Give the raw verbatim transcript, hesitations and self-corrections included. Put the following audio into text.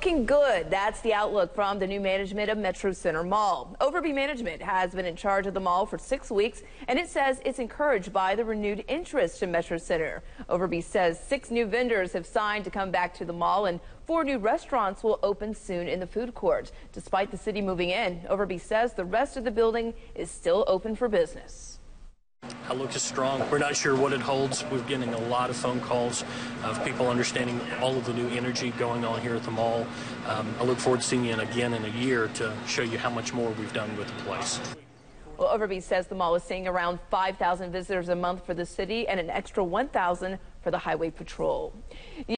looking good. That's the outlook from the new management of Metrocenter Mall. Overby management has been in charge of the mall for six weeks, and it says it's encouraged by the renewed interest in Metrocenter. Overby says six new vendors have signed to come back to the mall, and four new restaurants will open soon in the food court. Despite the city moving in, Overby says the rest of the building is still open for business. Outlook is strong. We're not sure what it holds. We're getting a lot of phone calls of people understanding all of the new energy going on here at the mall. Um, I look forward to seeing you again in a year to show you how much more we've done with the place. Well, Overby says the mall is seeing around five thousand visitors a month for the city and an extra one thousand for the highway patrol.